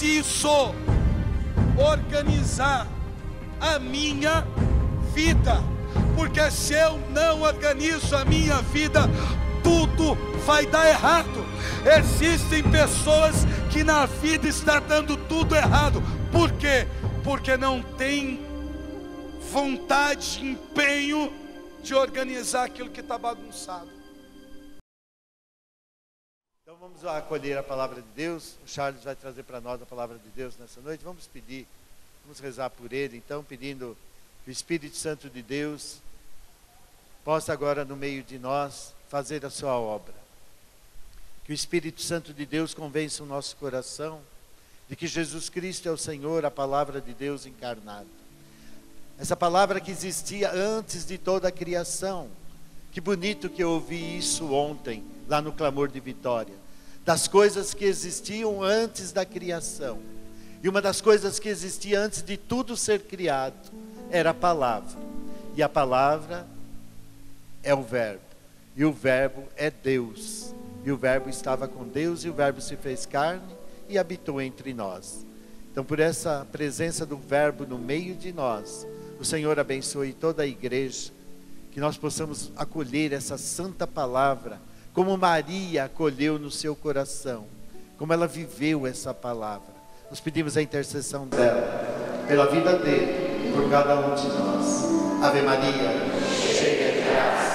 preciso organizar a minha vida, porque se eu não organizo a minha vida, tudo vai dar errado. Existem pessoas que na vida está dando tudo errado. Por quê? Porque não tem vontade, empenho de organizar aquilo que está bagunçado. Então vamos acolher a palavra de Deus. O Charles vai trazer para nós a palavra de Deus nessa noite. Vamos pedir, vamos rezar por ele, então, pedindo que o Espírito Santo de Deus possa agora no meio de nós fazer a sua obra. Que o Espírito Santo de Deus convença o nosso coração de que Jesus Cristo é o Senhor, a palavra de Deus encarnada. Essa palavra que existia antes de toda a criação. Que bonito que eu ouvi isso ontem, lá no Clamor de Vitória. Das coisas que existiam antes da criação. E uma das coisas que existia antes de tudo ser criado era a palavra. E a palavra é o Verbo. E o Verbo é Deus. E o Verbo estava com Deus, e o Verbo se fez carne e habitou entre nós. Então, por essa presença do Verbo no meio de nós, o Senhor abençoe toda a igreja, que nós possamos acolher essa santa palavra, como Maria acolheu no seu coração, como ela viveu essa palavra. Nós pedimos a intercessão dela, pela vida dele e por cada um de nós. Ave Maria, cheia de graça.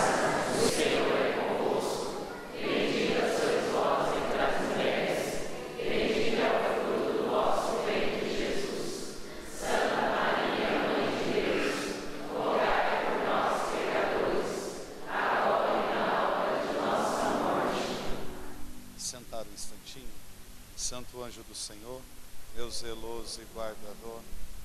Santo anjo do Senhor, meu zeloso e guardador,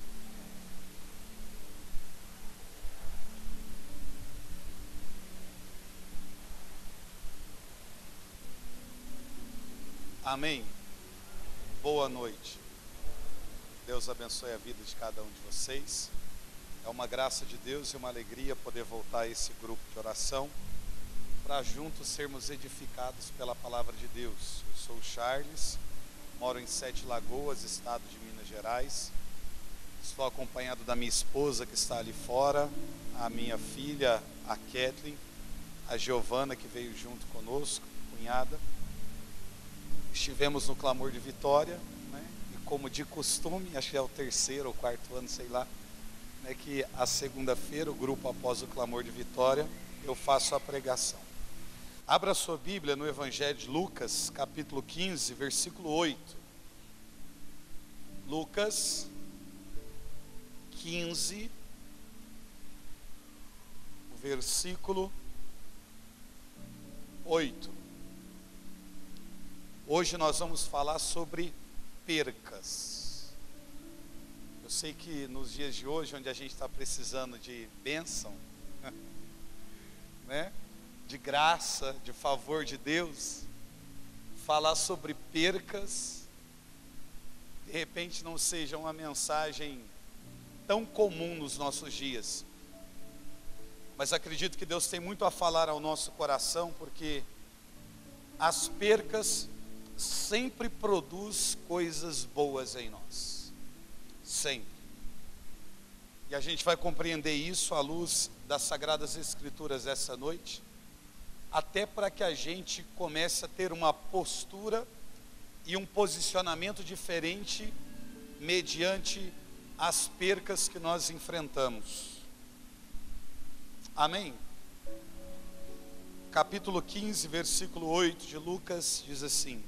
amém. Boa noite. Deus abençoe a vida de cada um de vocês. É uma graça de Deus e uma alegria poder voltar a esse grupo de oração, para juntos sermos edificados pela palavra de Deus. Eu sou o Charles, moro em Sete Lagoas, estado de Minas Gerais. Estou acompanhado da minha esposa que está ali fora, a minha filha, a Kathleen, a Giovana que veio junto conosco, cunhada. Estivemos no Clamor de Vitória, né? E como de costume, acho que é o terceiro ou quarto ano, sei lá, né, que a segunda-feira, o grupo após o Clamor de Vitória, eu faço a pregação. Abra sua Bíblia no Evangelho de Lucas, capítulo 15, versículo 8. Lucas 15, versículo 8. Hoje nós vamos falar sobre percas. Eu sei que nos dias de hoje, onde a gente está precisando de bênção, né? De graça, de favor de Deus, falar sobre percas, de repente não seja uma mensagem tão comum nos nossos dias, mas acredito que Deus tem muito a falar ao nosso coração, porque as percas sempre produzem coisas boas em nós, sempre, e a gente vai compreender isso à luz das Sagradas Escrituras essa noite, até para que a gente comece a ter uma postura e um posicionamento diferente mediante as percas que nós enfrentamos. Amém? Capítulo 15, versículo 8 de Lucas diz assim: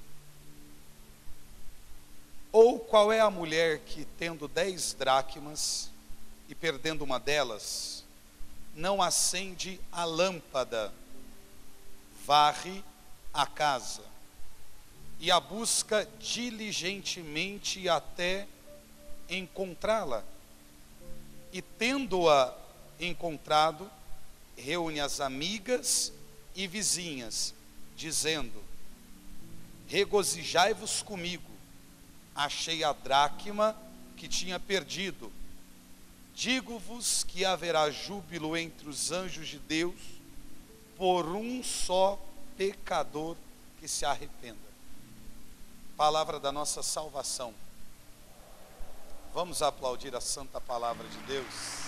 ou qual é a mulher que, tendo 10 dracmas e perdendo uma delas, não acende a lâmpada, varre a casa e a busca diligentemente até encontrá-la, e tendo-a encontrado, reúne as amigas e vizinhas, dizendo: regozijai-vos comigo, achei a dracma que tinha perdido. Digo-vos que haverá júbilo entre os anjos de Deus por um só pecador que se arrependa. palavra da nossa salvação. Vamos aplaudir a santa palavra de Deus.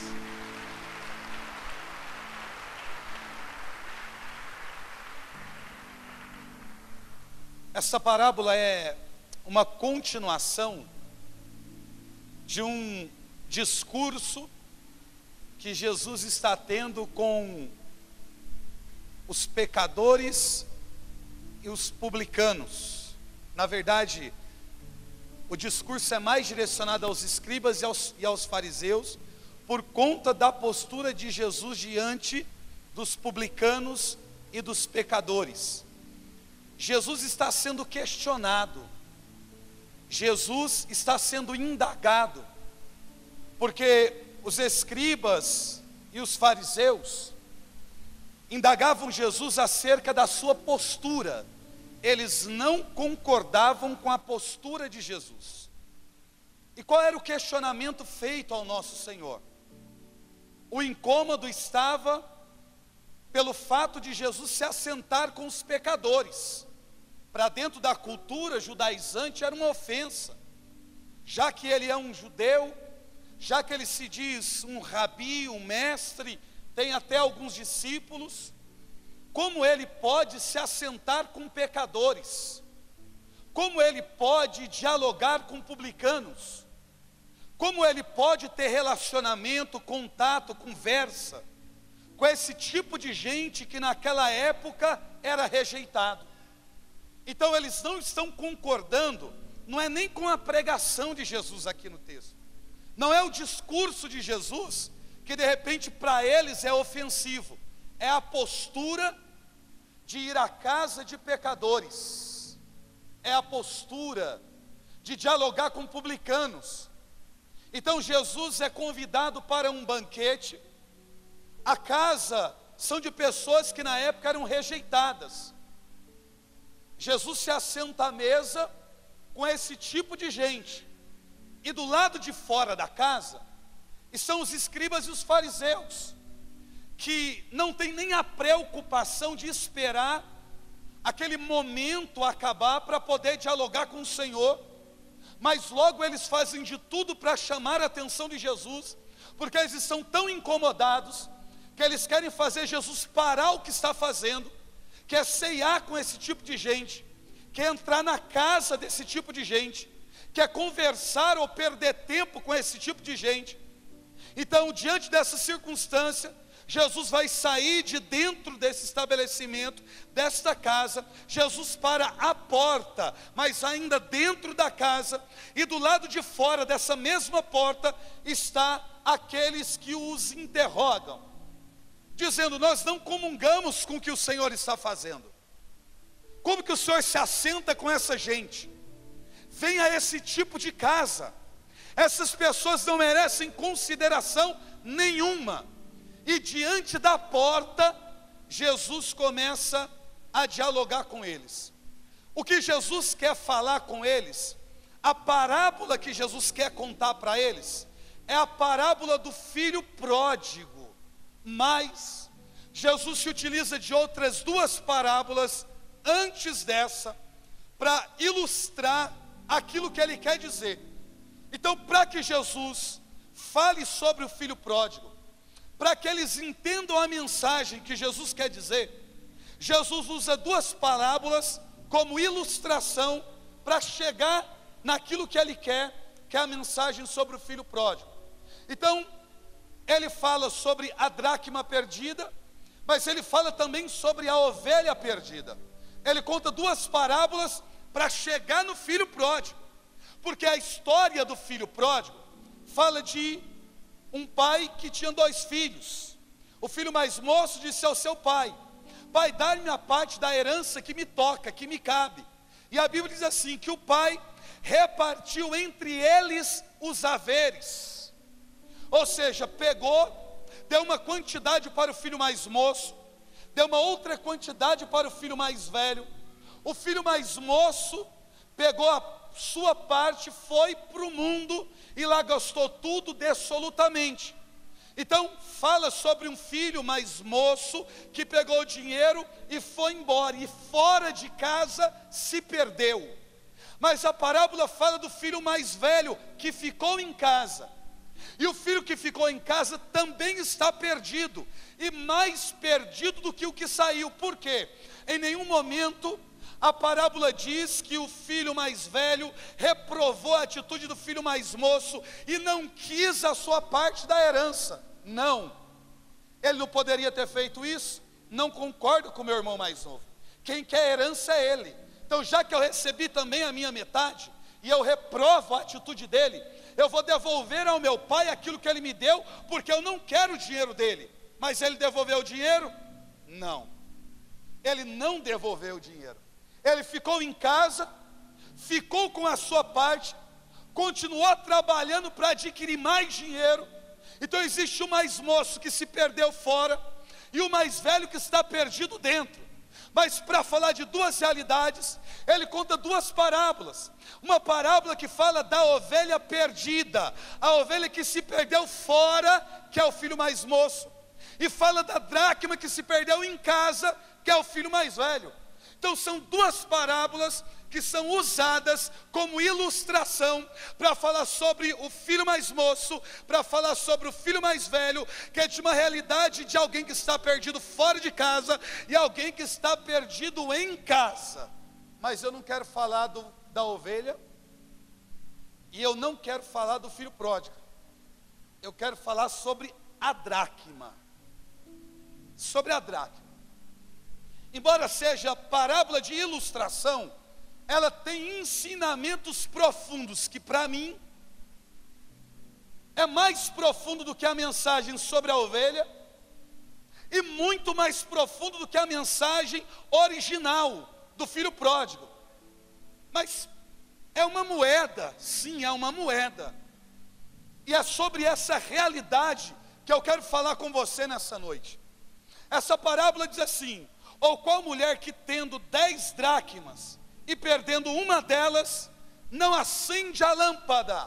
Essa parábola é uma continuação de um discurso que Jesus está tendo com os pecadores e os publicanos. Na verdade, o discurso é mais direcionado aos escribas e aos fariseus, por conta da postura de Jesus diante dos publicanos e dos pecadores. Jesus está sendo questionado, Jesus está sendo indagado, porque os escribas e os fariseus indagavam Jesus acerca da sua postura. Eles não concordavam com a postura de Jesus. E qual era o questionamento feito ao nosso Senhor? O incômodo estava pelo fato de Jesus se assentar com os pecadores. Para dentro da cultura judaizante era uma ofensa, já que ele é um judeu, já que ele se diz um rabi, um mestre, tem até alguns discípulos, como ele pode se assentar com pecadores? Como ele pode dialogar com publicanos? Como ele pode ter relacionamento, contato, conversa com esse tipo de gente que naquela época era rejeitado? Então eles não estão concordando, não é nem com a pregação de Jesus aqui no texto, não é o discurso de Jesus que de repente para eles é ofensivo, é a postura de ir à casa de pecadores, é a postura de dialogar com publicanos. Então Jesus é convidado para um banquete. A casa são de pessoas que na época eram rejeitadas. Jesus se assenta à mesa com esse tipo de gente, e do lado de fora da casa estão os escribas e os fariseus, que não tem nem a preocupação de esperar aquele momento acabar para poder dialogar com o Senhor, mas logo eles fazem de tudo para chamar a atenção de Jesus, porque eles estão tão incomodados, que eles querem fazer Jesus parar o que está fazendo, quer ceiar com esse tipo de gente, quer entrar na casa desse tipo de gente, quer conversar ou perder tempo com esse tipo de gente. Então, diante dessa circunstância, Jesus vai sair de dentro desse estabelecimento, desta casa. Jesus para a porta, mas ainda dentro da casa, e do lado de fora dessa mesma porta está aqueles que os interrogam, dizendo: nós não comungamos com o que o Senhor está fazendo. Como que o Senhor se assenta com essa gente? Vem a esse tipo de casa. Essas pessoas não merecem consideração nenhuma. E diante da porta, Jesus começa a dialogar com eles. O que Jesus quer falar com eles, a parábola que Jesus quer contar para eles, é a parábola do filho pródigo. Mas Jesus se utiliza de outras duas parábolas antes dessa, para ilustrar aquilo que ele quer dizer. Então, para que Jesus fale sobre o filho pródigo, para que eles entendam a mensagem que Jesus quer dizer, Jesus usa duas parábolas como ilustração para chegar naquilo que ele quer, que é a mensagem sobre o filho pródigo. Então, ele fala sobre a dracma perdida, mas ele fala também sobre a ovelha perdida. Ele conta duas parábolas para chegar no filho pródigo, porque a história do filho pródigo fala de um pai que tinha dois filhos. O filho mais moço disse ao seu pai: pai, dá-me a parte da herança que me toca, que me cabe. E a Bíblia diz assim, que o pai repartiu entre eles os haveres. Ou seja, pegou, deu uma quantidade para o filho mais moço, deu uma outra quantidade para o filho mais velho. O filho mais moço pegou a sua parte, foi para o mundo e lá gastou tudo dissolutamente. Então fala sobre um filho mais moço que pegou o dinheiro e foi embora, e fora de casa se perdeu. Mas a parábola fala do filho mais velho que ficou em casa. E o filho que ficou em casa também está perdido, e mais perdido do que o que saiu. Por quê? Em nenhum momento a parábola diz que o filho mais velho reprovou a atitude do filho mais moço e não quis a sua parte da herança. Não. Ele não poderia ter feito isso? Não concordo com o meu irmão mais novo. Quem quer herança é ele. Então, já que eu recebi também a minha metade, e eu reprovo a atitude dele, eu vou devolver ao meu pai aquilo que ele me deu, porque eu não quero o dinheiro dele. Mas ele devolveu o dinheiro? Não. Ele não devolveu o dinheiro. Ele ficou em casa, ficou com a sua parte, continuou trabalhando para adquirir mais dinheiro. Então existe o mais moço que se perdeu fora, e o mais velho que está perdido dentro. Mas para falar de duas realidades, ele conta duas parábolas. Uma parábola que fala da ovelha perdida, a ovelha que se perdeu fora, que é o filho mais moço, e fala da dracma que se perdeu em casa, que é o filho mais velho. Então são duas parábolas que são usadas como ilustração para falar sobre o filho mais moço, para falar sobre o filho mais velho, que é de uma realidade de alguém que está perdido fora de casa e alguém que está perdido em casa. Mas eu não quero falar da ovelha, e eu não quero falar do filho pródigo. Eu quero falar sobre a dracma. Sobre a dracma. Embora seja parábola de ilustração, ela tem ensinamentos profundos, que para mim é mais profundo do que a mensagem sobre a ovelha, e muito mais profundo do que a mensagem original do filho pródigo. Mas é uma moeda, sim, é uma moeda. E é sobre essa realidade que eu quero falar com você nessa noite. Essa parábola diz assim: ou qual mulher que tendo 10 dracmas e perdendo uma delas, não acende a lâmpada?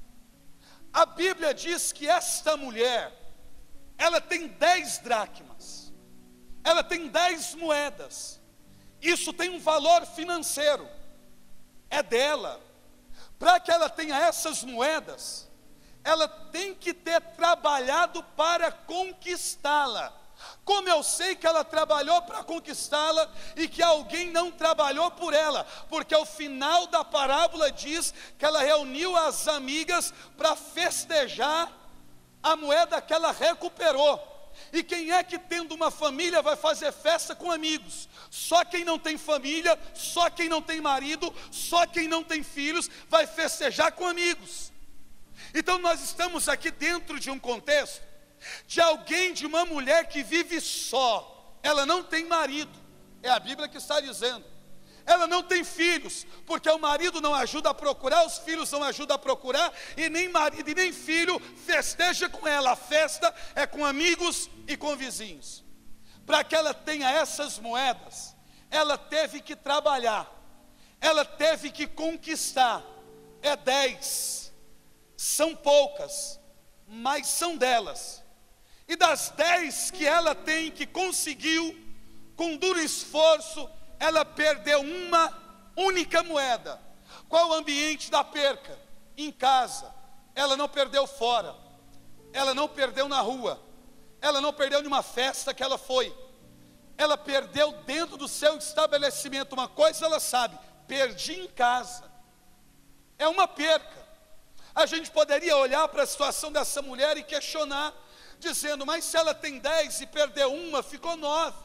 A Bíblia diz que esta mulher, ela tem 10 dracmas, ela tem 10 moedas. Isso tem um valor financeiro, é dela. Para que ela tenha essas moedas, ela tem que ter trabalhado para conquistá-la. Como eu sei que ela trabalhou para conquistá-la e que alguém não trabalhou por ela? Porque o final da parábola diz que ela reuniu as amigas para festejar a moeda que ela recuperou. E quem é que, tendo uma família, vai fazer festa com amigos? Só quem não tem família, só quem não tem marido, só quem não tem filhos vai festejar com amigos. Então nós estamos aqui dentro de um contexto de alguém, de uma mulher que vive só. Ela não tem marido, é a Bíblia que está dizendo. Ela não tem filhos, porque o marido não ajuda a procurar, os filhos não ajudam a procurar, e nem marido e nem filho festeja com ela. A festa é com amigos e com vizinhos. Para que ela tenha essas moedas, ela teve que trabalhar, ela teve que conquistar. É 10, são poucas, mas são delas. E das 10 que ela tem, que conseguiu, com duro esforço, ela perdeu uma única moeda. Qual o ambiente da perca? Em casa. Ela não perdeu fora, ela não perdeu na rua, ela não perdeu numa festa que ela foi, ela perdeu dentro do seu estabelecimento. Uma coisa ela sabe: perdi em casa. É uma perca. A gente poderia olhar para a situação dessa mulher e questionar, dizendo: mas se ela tem 10 e perdeu uma, ficou 9.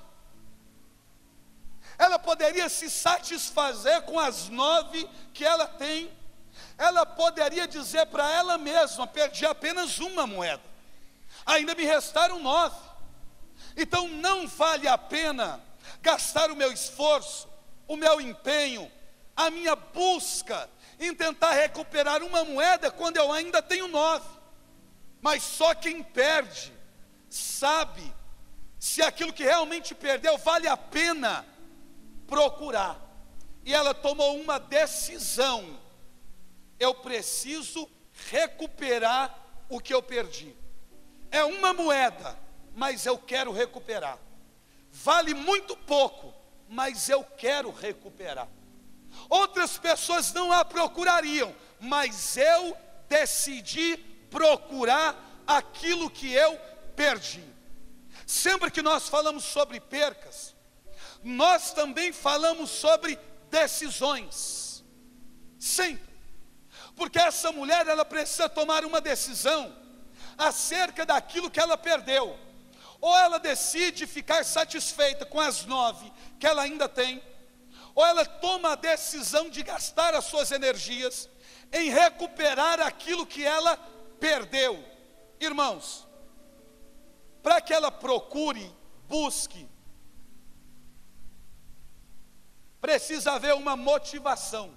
Ela poderia se satisfazer com as 9 que ela tem. Ela poderia dizer para ela mesma: perdi apenas uma moeda, ainda me restaram 9. Então não vale a pena gastar o meu esforço, o meu empenho, a minha busca em tentar recuperar uma moeda quando eu ainda tenho 9. Mas só quem perde sabe se aquilo que realmente perdeu vale a pena procurar. E ela tomou uma decisão: eu preciso recuperar o que eu perdi. É uma moeda, mas eu quero recuperar. Vale muito pouco, mas eu quero recuperar. outras pessoas não a procurariam, mas eu decidi procurar aquilo que eu perdi. Sempre que nós falamos sobre percas, nós também falamos sobre decisões. Sempre. Porque essa mulher, ela precisa tomar uma decisão acerca daquilo que ela perdeu. Ou ela decide ficar satisfeita com as 9 que ela ainda tem, ou ela toma a decisão de gastar as suas energias em recuperar aquilo que ela perdeu. Irmãos, para que ela procure, busque, precisa haver uma motivação.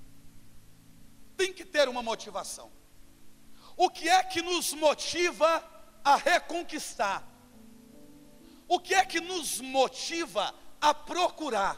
Tem que ter uma motivação. O que é que nos motiva a reconquistar? O que é que nos motiva a procurar?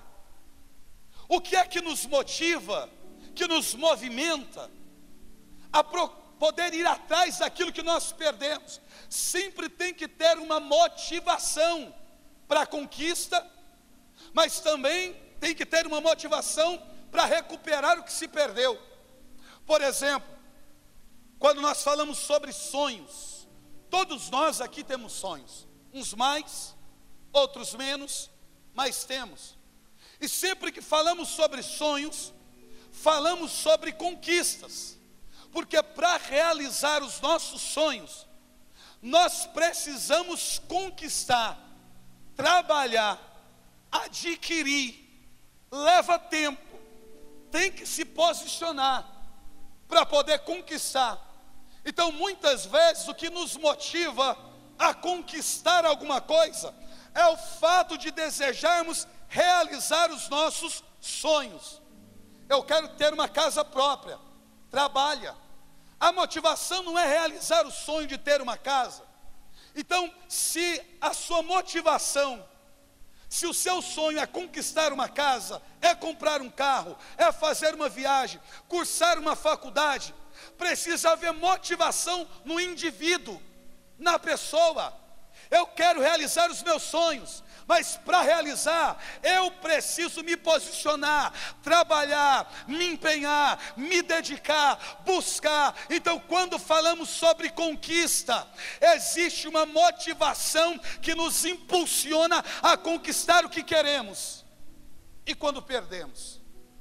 O que é que nos motiva, que nos movimenta a poder ir atrás daquilo que nós perdemos? Sempre tem que ter uma motivação para a conquista, mas também tem que ter uma motivação para recuperar o que se perdeu. Por exemplo, quando nós falamos sobre sonhos, todos nós aqui temos sonhos, uns mais, outros menos, mas temos. E sempre que falamos sobre sonhos, falamos sobre conquistas, porque para realizar os nossos sonhos, nós precisamos conquistar, trabalhar, adquirir, leva tempo, tem que se posicionar para poder conquistar. Então muitas vezes o que nos motiva a conquistar alguma coisa é o fato de desejarmos realizar os nossos sonhos. Eu quero ter uma casa própria, trabalha. A motivação não é realizar o sonho de ter uma casa. Então, se a sua motivação, se o seu sonho é conquistar uma casa, é comprar um carro, é fazer uma viagem, cursar uma faculdade, precisa haver motivação no indivíduo, na pessoa. Eu quero realizar os meus sonhos, mas para realizar, eu preciso me posicionar, trabalhar, me empenhar, me dedicar, buscar. Então, quando falamos sobre conquista, existe uma motivação que nos impulsiona a conquistar o que queremos. E quando perdemos?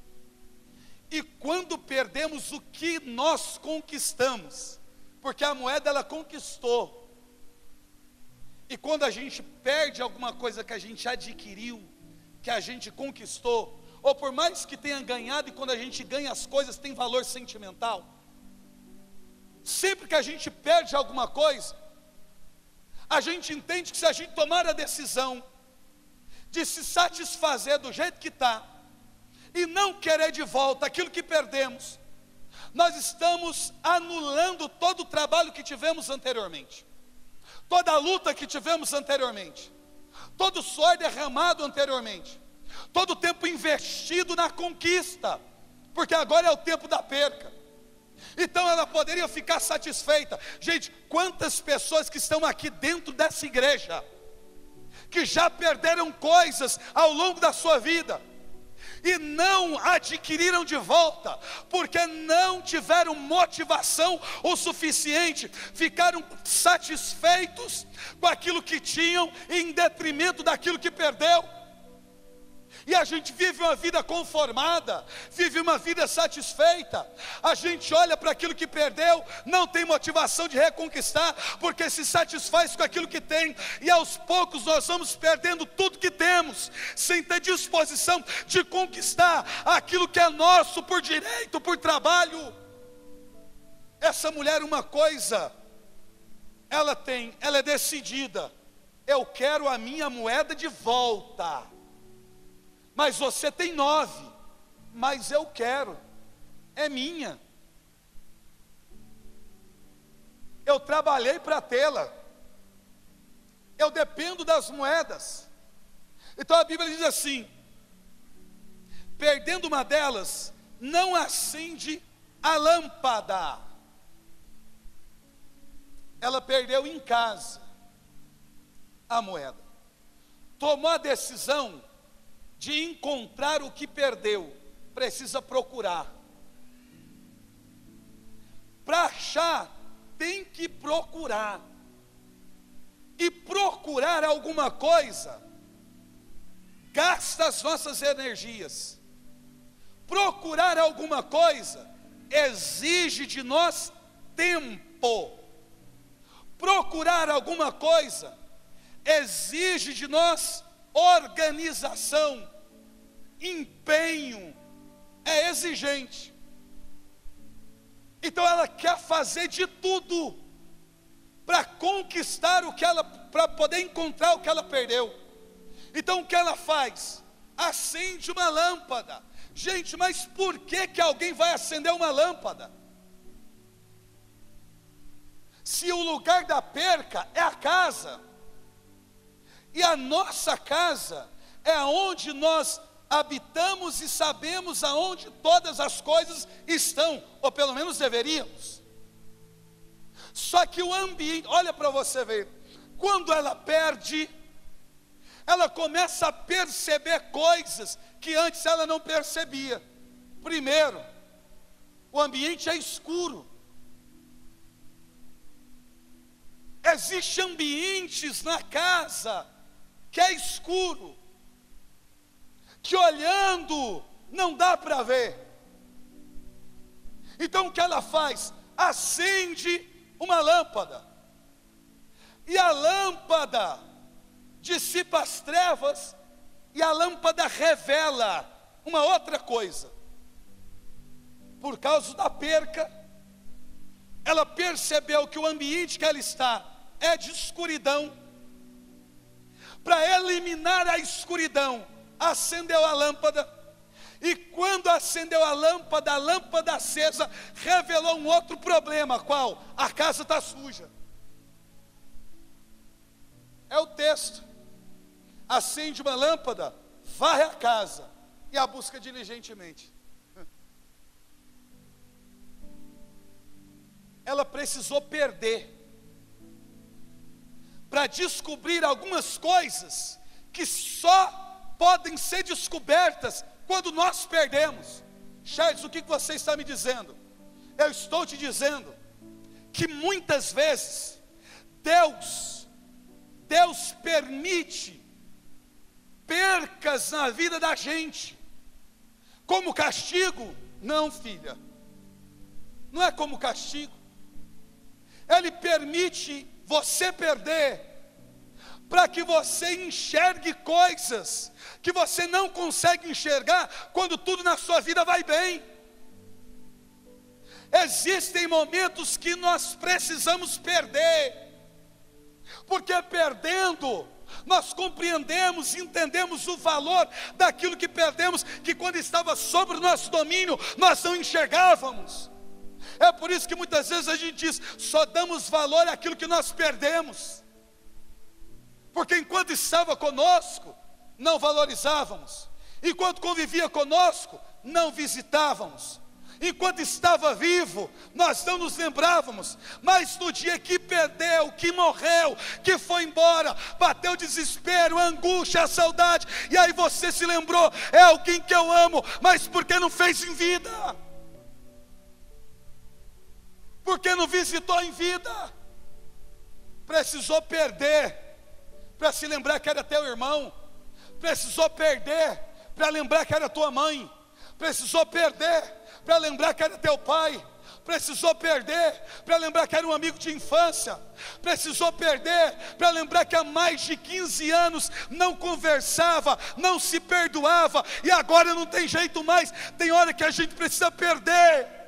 E quando perdemos o que nós conquistamos? Porque a moeda, ela conquistou. E quando a gente perde alguma coisa que a gente adquiriu, que a gente conquistou, ou por mais que tenha ganhado, e quando a gente ganha as coisas tem valor sentimental. Sempre que a gente perde alguma coisa, a gente entende que se a gente tomar a decisão de se satisfazer do jeito que está, e não querer de volta aquilo que perdemos, nós estamos anulando todo o trabalho que tivemos anteriormente. Toda a luta que tivemos anteriormente, todo o suor derramado anteriormente, todo o tempo investido na conquista, porque agora é o tempo da perca. Então ela poderia ficar satisfeita. Gente, quantas pessoas que estão aqui dentro dessa igreja, que já perderam coisas ao longo da sua vida, e não adquiriram de volta, porque não tiveram motivação o suficiente, ficaram satisfeitos com aquilo que tinham, em detrimento daquilo que perdeu. E a gente vive uma vida conformada, vive uma vida satisfeita. A gente olha para aquilo que perdeu, não tem motivação de reconquistar, porque se satisfaz com aquilo que tem, e aos poucos nós vamos perdendo tudo que temos, sem ter disposição de conquistar aquilo que é nosso por direito, por trabalho. Essa mulher, uma coisa ela tem, ela é decidida: eu quero a minha moeda de volta. Mas você tem 9, mas eu quero, é minha. Eu trabalhei para tê-la, eu dependo das moedas. Então a Bíblia diz assim: perdendo uma delas, não acende a lâmpada. Ela perdeu em casa a moeda, tomou a decisão de encontrar o que perdeu precisa procurar. Para achar, tem que procurar. E procurar alguma coisa gasta as nossas energias. Procurar alguma coisa exige de nós tempo. Procurar alguma coisa exige de nós organização, empenho, é exigente. Então ela quer fazer de tudo para conquistar o que ela, para poder encontrar o que ela perdeu. Então o que ela faz? Acende uma lâmpada. Gente, mas por que alguém vai acender uma lâmpada? Se o lugar da perca é a casa, e a nossa casa é onde nós habitamos e sabemos aonde todas as coisas estão, ou pelo menos deveríamos. Só que o ambiente, olha para você ver, quando ela perde, ela começa a perceber coisas que antes ela não percebia. Primeiro, o ambiente é escuro. Existem ambientes na casa que é escuro, que olhando não dá para ver. Então o que ela faz? Acende uma lâmpada, e a lâmpada dissipa as trevas, e a lâmpada revela uma outra coisa. Por causa da perca, ela percebeu que o ambiente que ela está é de escuridão. Para eliminar a escuridão, acendeu a lâmpada, e quando acendeu a lâmpada acesa revelou um outro problema. Qual? A casa está suja. É o texto. Acende uma lâmpada, varre a casa e a busca diligentemente. Ela precisou perder para descobrir algumas coisas que só podem ser descobertas quando nós perdemos. Charles, o que você está me dizendo? Eu estou te dizendo que muitas vezes Deus permite percas na vida da gente como castigo. Não, filha, não é como castigo. Ele permite você perder para que você enxergue coisas que você não consegue enxergar quando tudo na sua vida vai bem. Existem momentos que nós precisamos perder, porque perdendo nós compreendemos, entendemos o valor daquilo que perdemos, que quando estava sob o nosso domínio nós não enxergávamos. É por isso que muitas vezes a gente diz, só damos valor àquilo que nós perdemos, porque enquanto estava conosco, não valorizávamos, enquanto convivia conosco, não visitávamos, enquanto estava vivo, nós não nos lembrávamos, mas no dia que perdeu, que morreu, que foi embora, bateu o desespero, a angústia, a saudade, e aí você se lembrou, é alguém que eu amo, mas por que não fez em vida? Porque não visitou em vida? Precisou perder para se lembrar que era teu irmão. Precisou perder para lembrar que era tua mãe. Precisou perder para lembrar que era teu pai. Precisou perder para lembrar que era um amigo de infância. Precisou perder para lembrar que há mais de 15 anos não conversava, não se perdoava, e agora não tem jeito mais. Tem hora que a gente precisa perder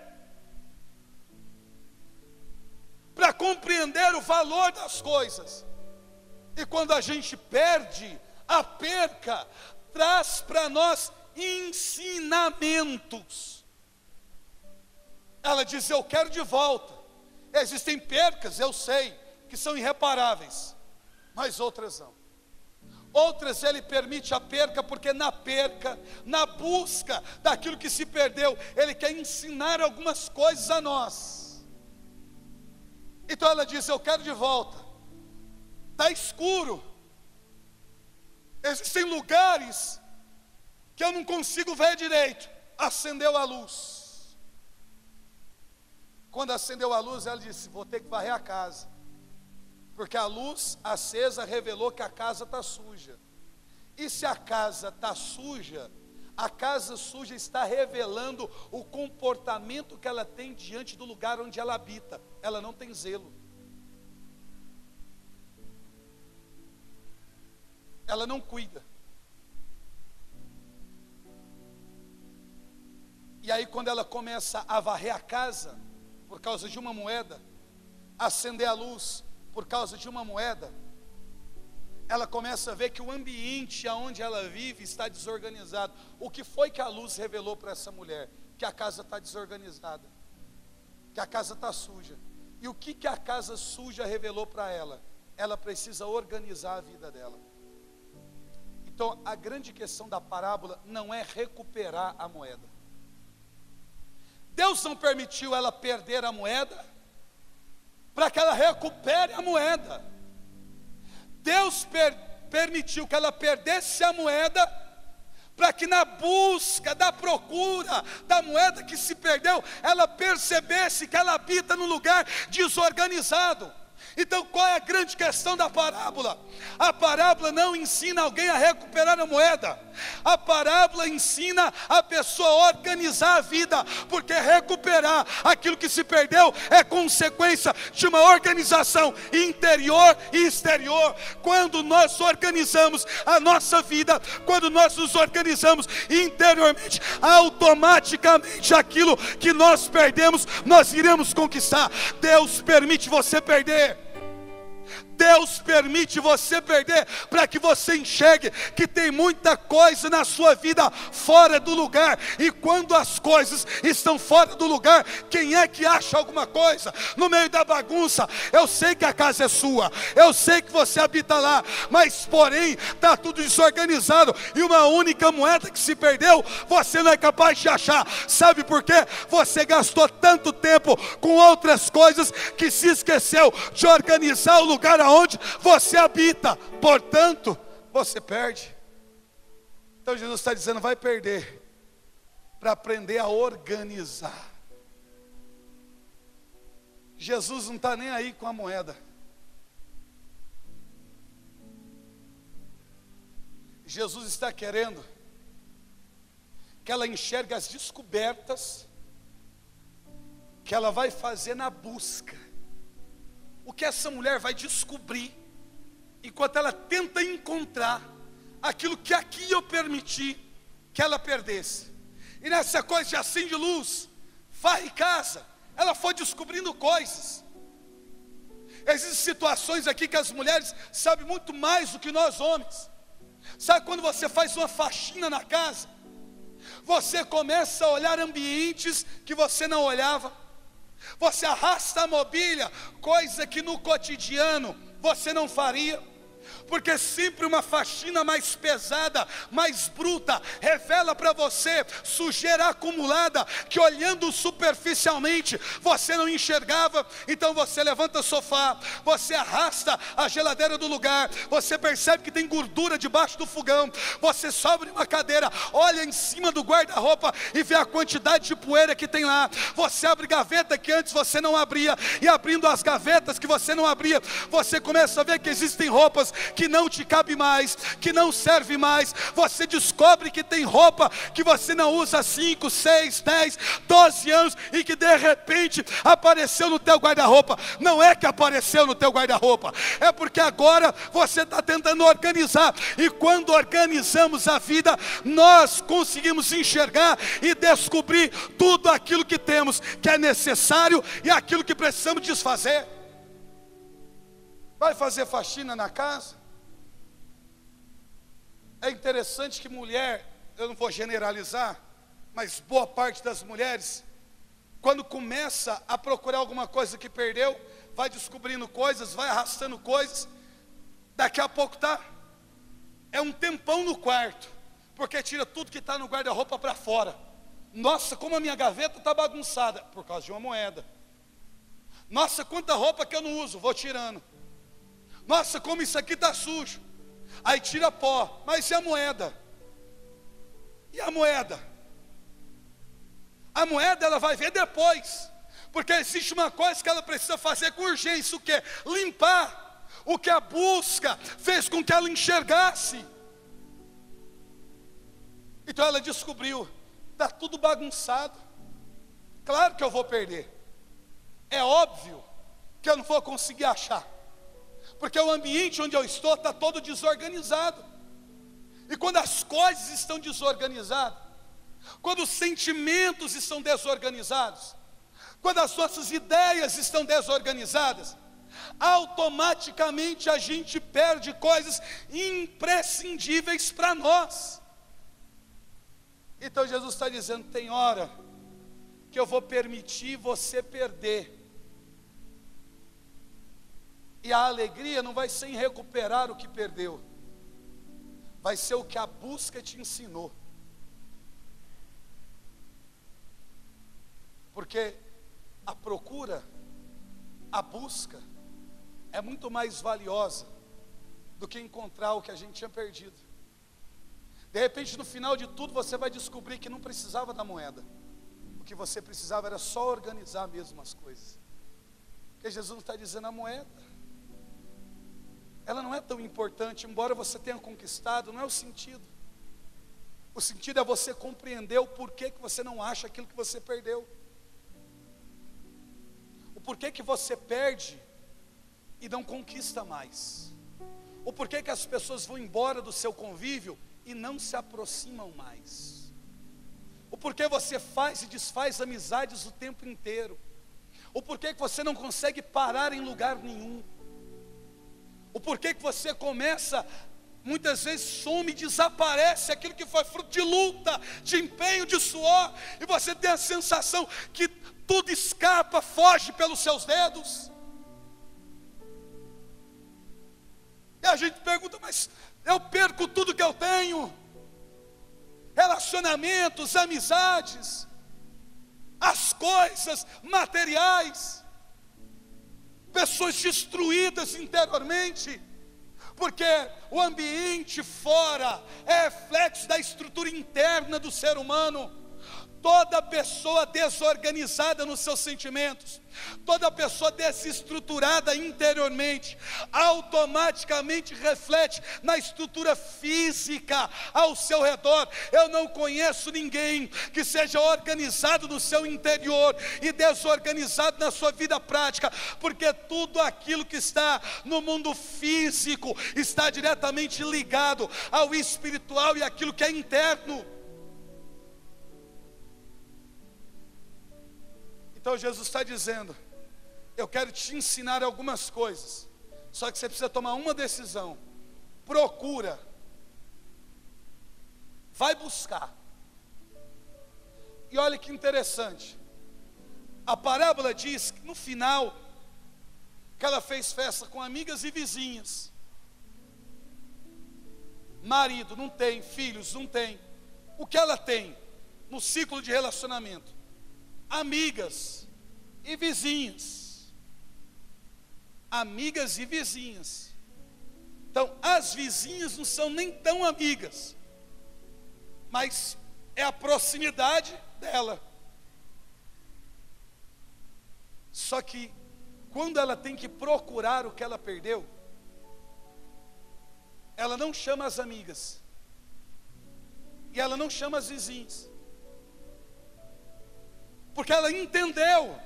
para compreender o valor das coisas. E quando a gente perde, a perca traz para nós ensinamentos. Ela diz, eu quero de volta. Existem percas, eu sei, que são irreparáveis, mas outras não. Outras ele permite a perca, porque na perca, na busca daquilo que se perdeu, ele quer ensinar algumas coisas a nós. Então ela diz, eu quero de volta. Está escuro. Existem lugares que eu não consigo ver direito. acendeu a luz. Quando acendeu a luz, ela disse: vou ter que varrer a casa, porque a luz acesa revelou que a casa está suja. E se a casa está suja, a casa suja está revelando o comportamento que ela tem diante do lugar onde ela habita. Ela não tem zelo. Ela não cuida. E aí quando ela começa a varrer a casa, por causa de uma moeda, acender a luz por causa de uma moeda, ela começa a ver que o ambiente onde ela vive está desorganizado. O que foi que a luz revelou para essa mulher? Que a casa está desorganizada, que a casa está suja. E o que a casa suja revelou para ela? Ela precisa organizar a vida dela. Então a grande questão da parábola não é recuperar a moeda. Deus não permitiu ela perder a moeda para que ela recupere a moeda. Deus permitiu que ela perdesse a moeda para que na busca, da procura da moeda que se perdeu, ela percebesse que ela habita num lugar desorganizado. Então qual é a grande questão da parábola? A parábola não ensina alguém a recuperar a moeda. A parábola ensina a pessoa a organizar a vida, porque recuperar aquilo que se perdeu é consequência de uma organização interior e exterior. Quando nós organizamos a nossa vida, quando nós nos organizamos interiormente, automaticamente aquilo que nós perdemos, nós iremos conquistar. Deus permite você perder. Deus permite você perder para que você enxergue que tem muita coisa na sua vida fora do lugar. E quando as coisas estão fora do lugar, quem é que acha alguma coisa? No meio da bagunça. Eu sei que a casa é sua, eu sei que você habita lá, mas porém está tudo desorganizado, e uma única moeda que se perdeu, você não é capaz de achar. Sabe por quê? Você gastou tanto tempo com outras coisas que se esqueceu de organizar o lugar onde você habita, portanto, você perde. Então Jesus está dizendo: vai perder, para aprender a organizar. Jesus não está nem aí com a moeda. Jesus está querendo que ela enxergue as descobertas que ela vai fazer na busca. O que essa mulher vai descobrir enquanto ela tenta encontrar aquilo que aqui eu permiti que ela perdesse. E nessa coisa de acende luz, varre casa, ela foi descobrindo coisas. Existem situações aqui que as mulheres sabem muito mais do que nós homens. Sabe quando você faz uma faxina na casa, você começa a olhar ambientes que você não olhava. Você arrasta a mobília, coisa que no cotidiano você não faria. Porque sempre uma faxina mais pesada, mais bruta, revela para você sujeira acumulada, que olhando superficialmente, você não enxergava. Então você levanta o sofá, você arrasta a geladeira do lugar, você percebe que tem gordura debaixo do fogão, você sobe uma cadeira, olha em cima do guarda-roupa e vê a quantidade de poeira que tem lá. Você abre gaveta que antes você não abria, e abrindo as gavetas que você não abria, você começa a ver que existem roupas que não te cabe mais, que não serve mais. Você descobre que tem roupa que você não usa há 5, 6, 10, 12 anos, e que de repente apareceu no teu guarda-roupa. Não é que apareceu no teu guarda-roupa, é porque agora você está tentando organizar. E quando organizamos a vida, nós conseguimos enxergar e descobrir tudo aquilo que temos, que é necessário, e aquilo que precisamos desfazer. Vai fazer faxina na casa? É interessante que mulher, eu não vou generalizar, mas boa parte das mulheres, quando começa a procurar alguma coisa que perdeu, vai descobrindo coisas, vai arrastando coisas, daqui a pouco é um tempão no quarto, porque tira tudo que está no guarda-roupa para fora. Nossa, como a minha gaveta está bagunçada, por causa de uma moeda. Nossa, quanta roupa que eu não uso, vou tirando. Nossa, como isso aqui está sujo. Aí tira pó, mas e a moeda? E a moeda? A moeda ela vai ver depois, porque existe uma coisa que ela precisa fazer com urgência, o que? Limpar o que a busca fez com que ela enxergasse. Então ela descobriu, está tudo bagunçado, claro que eu vou perder, é óbvio que eu não vou conseguir achar, porque o ambiente onde eu estou está todo desorganizado. E quando as coisas estão desorganizadas, quando os sentimentos estão desorganizados, quando as nossas ideias estão desorganizadas, automaticamente a gente perde coisas imprescindíveis para nós. Então Jesus está dizendo, tem hora que eu vou permitir você perder, e a alegria não vai ser em recuperar o que perdeu, vai ser o que a busca te ensinou. Porque a procura, a busca, é muito mais valiosa do que encontrar o que a gente tinha perdido. De repente, no final de tudo, você vai descobrir que não precisava da moeda. O que você precisava era só organizar mesmo as coisas. Porque Jesus está dizendo, a moeda, ela não é tão importante, embora você tenha conquistado, não é o sentido. O sentido é você compreender o porquê que você não acha aquilo que você perdeu. O porquê que você perde e não conquista mais. O porquê que as pessoas vão embora do seu convívio e não se aproximam mais. O porquê você faz e desfaz amizades o tempo inteiro. O porquê que você não consegue parar em lugar nenhum. O porquê que você começa, muitas vezes some e desaparece aquilo que foi fruto de luta, de empenho, de suor, e você tem a sensação que tudo escapa, foge pelos seus dedos. E a gente pergunta, mas eu perco tudo que eu tenho, relacionamentos, amizades, as coisas materiais, pessoas destruídas interiormente, porque o ambiente fora é reflexo da estrutura interna do ser humano. Toda pessoa desorganizada nos seus sentimentos, toda pessoa desestruturada interiormente, automaticamente reflete na estrutura física ao seu redor. Eu não conheço ninguém que seja organizado no seu interior e desorganizado na sua vida prática, porque tudo aquilo que está no mundo físico está diretamente ligado ao espiritual e aquilo que é interno. Então Jesus está dizendo, eu quero te ensinar algumas coisas, só que você precisa tomar uma decisão. Procura, vai buscar. E olha que interessante, a parábola diz que no final, que ela fez festa com amigas e vizinhas. Marido não tem, filhos não tem. O que ela tem no ciclo de relacionamento? Amigas e vizinhas. Amigas e vizinhas. Então, as vizinhas não são nem tão amigas, mas é a proximidade dela. Só que, quando ela tem que procurar o que ela perdeu, ela não chama as amigas, e ela não chama as vizinhas, porque ela entendeu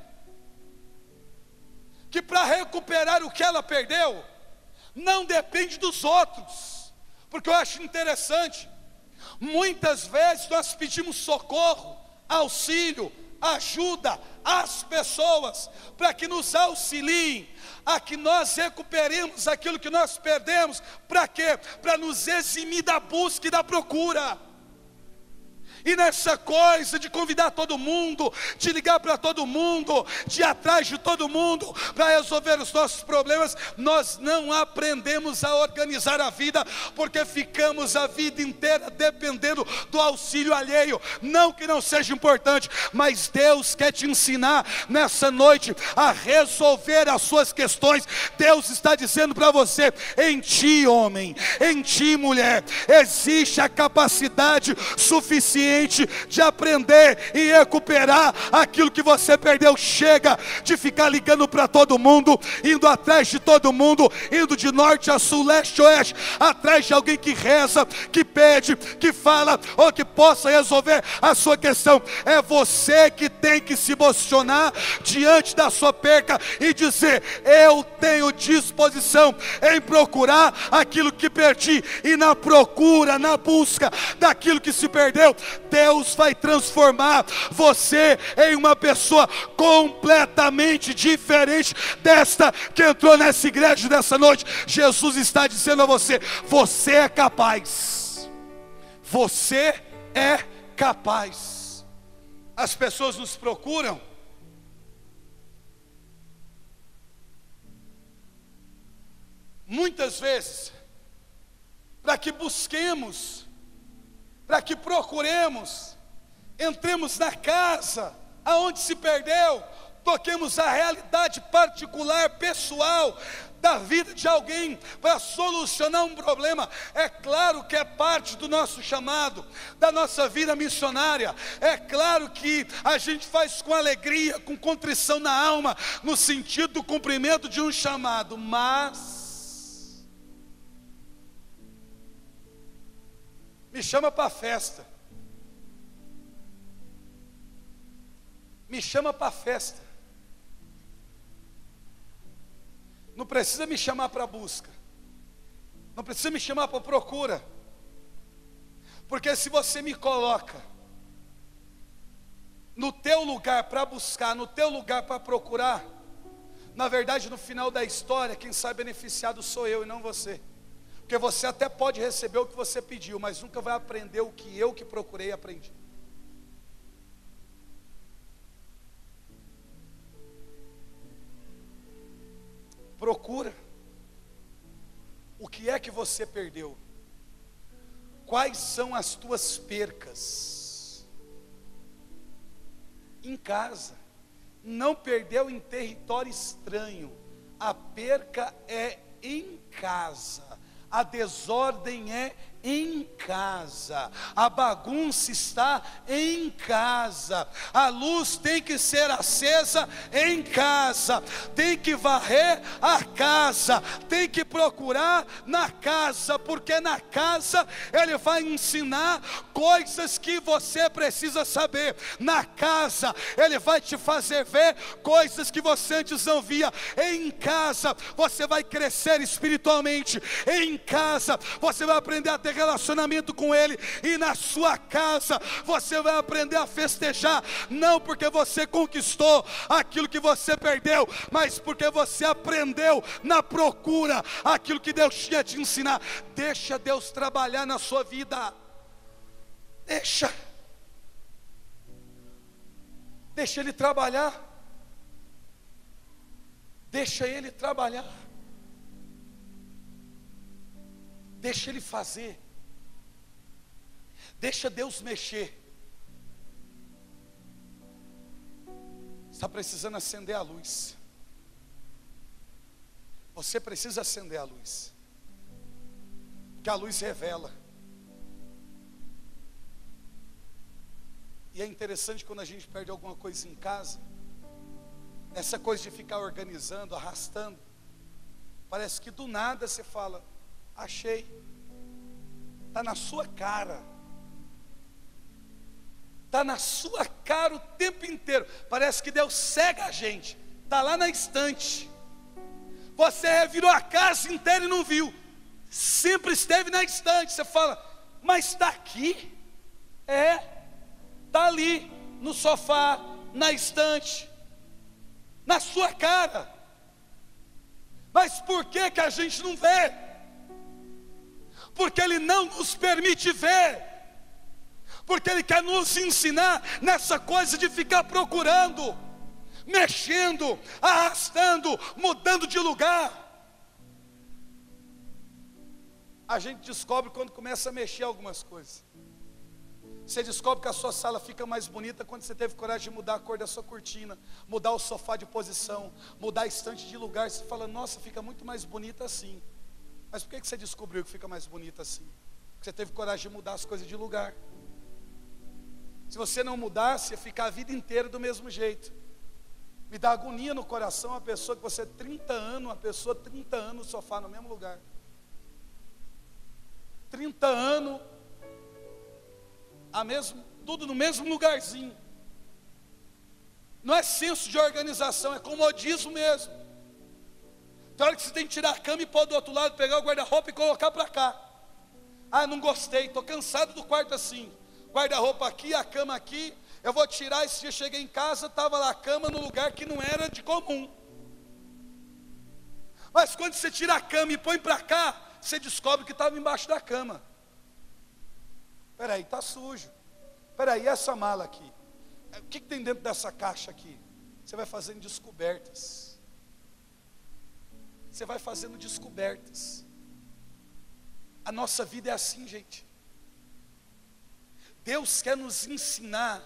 que para recuperar o que ela perdeu, não depende dos outros. Porque eu acho interessante, muitas vezes nós pedimos socorro, auxílio, ajuda às pessoas, para que nos auxiliem, a que nós recuperemos aquilo que nós perdemos. Para quê? Para nos eximir da busca e da procura. E nessa coisa de convidar todo mundo, de ligar para todo mundo, de ir atrás de todo mundo para resolver os nossos problemas, nós não aprendemos a organizar a vida, porque ficamos a vida inteira dependendo do auxílio alheio. Não que não seja importante, mas Deus quer te ensinar nessa noite a resolver as suas questões. Deus está dizendo para você, em ti homem, em ti mulher, existe a capacidade suficiente ambiente de aprender e recuperar aquilo que você perdeu. Chega de ficar ligando para todo mundo, indo atrás de todo mundo, indo de norte a sul, leste a oeste, atrás de alguém que reza, que pede, que fala, ou que possa resolver a sua questão. É você que tem que se posicionar diante da sua perca e dizer: eu tenho disposição em procurar aquilo que perdi. E na procura, na busca daquilo que se perdeu, Deus vai transformar você em uma pessoa completamente diferente desta que entrou nessa igreja nessa noite. Jesus está dizendo a você: você é capaz. Você é capaz. As pessoas nos procuram muitas vezes para que busquemos, para que procuremos, entremos na casa aonde se perdeu, toquemos a realidade particular, pessoal da vida de alguém para solucionar um problema. É claro que é parte do nosso chamado, da nossa vida missionária. É claro que a gente faz com alegria, com contrição na alma, no sentido do cumprimento de um chamado. Mas me chama para a festa. Me chama para a festa. Não precisa me chamar para a busca. Não precisa me chamar para a procura. Porque se você me coloca no teu lugar para buscar, no teu lugar para procurar, na verdade no final da história, quem sai beneficiado sou eu e não você. Porque você até pode receber o que você pediu, mas nunca vai aprender o que eu que procurei aprendi. Procura. O que é que você perdeu? Quais são as tuas percas? Em casa. Não perdeu em território estranho. A perca é em casa. A desordem é em casa, a bagunça está em casa, a luz tem que ser acesa em casa, tem que varrer a casa, tem que procurar na casa, porque na casa Ele vai ensinar coisas que você precisa saber. Na casa Ele vai te fazer ver coisas que você antes não via. Em casa você vai crescer espiritualmente. Em casa você vai aprender a ter relacionamento com Ele, e na sua casa você vai aprender a festejar, não porque você conquistou aquilo que você perdeu, mas porque você aprendeu na procura aquilo que Deus tinha te ensinar. Deixa Deus trabalhar na sua vida. Deixa Ele trabalhar. Deixa Ele trabalhar. Deixa Ele fazer. Deixa Deus mexer. Está precisando acender a luz. Você precisa acender a luz, porque a luz revela. E é interessante quando a gente perde alguma coisa em casa, essa coisa de ficar organizando, arrastando, parece que do nada você fala: achei. Está na sua cara. Está na sua cara o tempo inteiro. Parece que Deus cega a gente. Está lá na estante. Você revirou a casa inteira e não viu. Sempre esteve na estante. Você fala: mas está aqui? É. Está ali, no sofá, na estante, na sua cara. Mas por que que a gente não vê? Porque Ele não nos permite ver. Porque Ele quer nos ensinar nessa coisa de ficar procurando, mexendo, arrastando, mudando de lugar. A gente descobre quando começa a mexer algumas coisas. Você descobre que a sua sala fica mais bonita quando você teve coragem de mudar a cor da sua cortina, mudar o sofá de posição, mudar a estante de lugar. Você fala: nossa, fica muito mais bonita assim. Mas por que você descobriu que fica mais bonita assim? Porque você teve coragem de mudar as coisas de lugar. Se você não mudasse, ia ficar a vida inteira do mesmo jeito. Me dá agonia no coração a pessoa que você 30 anos, uma pessoa 30 anos no sofá no mesmo lugar. 30 anos, tudo no mesmo lugarzinho. Não é senso de organização, é comodismo mesmo. Tem hora que você tem que tirar a cama e pôr do outro lado, pegar o guarda-roupa e colocar para cá. Ah, não gostei, estou cansado do quarto assim. Guarda-roupa aqui, a cama aqui. Eu vou tirar. Esse dia cheguei em casa, estava lá a cama no lugar que não era de comum. Mas quando você tira a cama e põe para cá, você descobre que estava embaixo da cama. Espera aí, está sujo. Espera aí, essa mala aqui. O que tem dentro dessa caixa aqui? Você vai fazendo descobertas. Você vai fazendo descobertas. A nossa vida é assim, gente. Deus quer nos ensinar,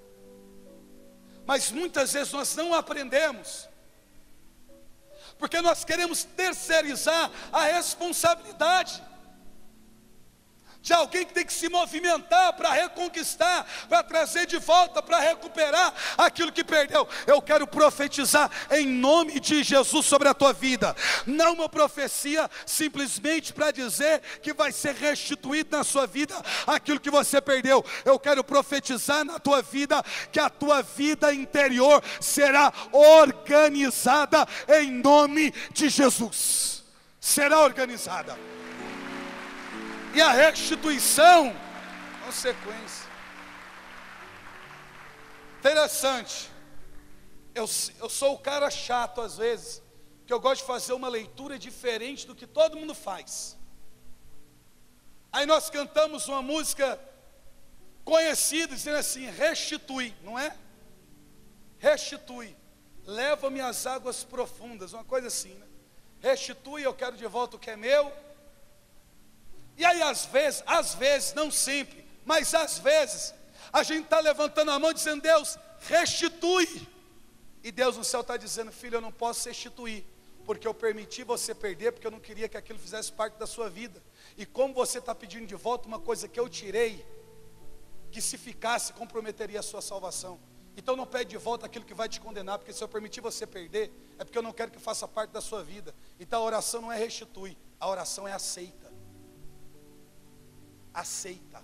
mas muitas vezes nós não aprendemos, porque nós queremos terceirizar a responsabilidade de alguém que tem que se movimentar para reconquistar, para trazer de volta, para recuperar aquilo que perdeu. Eu quero profetizar em nome de Jesus sobre a tua vida, não uma profecia simplesmente para dizer que vai ser restituído na sua vida aquilo que você perdeu. Eu quero profetizar na tua vida que a tua vida interior será organizada em nome de Jesus. Será organizada. E a restituição, consequência. Interessante. Eu sou o cara chato às vezes, que eu gosto de fazer uma leitura diferente do que todo mundo faz. Aí nós cantamos uma música conhecida, dizendo assim: restitui, não é? Restitui, leva-me às águas profundas, uma coisa assim, né? Restitui, eu quero de volta o que é meu. E aí às vezes, não sempre, mas às vezes, a gente está levantando a mão dizendo: Deus, restitui. E Deus no céu está dizendo: filho, eu não posso restituir, porque eu permiti você perder, porque eu não queria que aquilo fizesse parte da sua vida. E como você está pedindo de volta uma coisa que eu tirei, que se ficasse comprometeria a sua salvação. Então não pede de volta aquilo que vai te condenar, porque se eu permitir você perder, é porque eu não quero que faça parte da sua vida. Então a oração não é restitui, a oração é aceita. Aceita.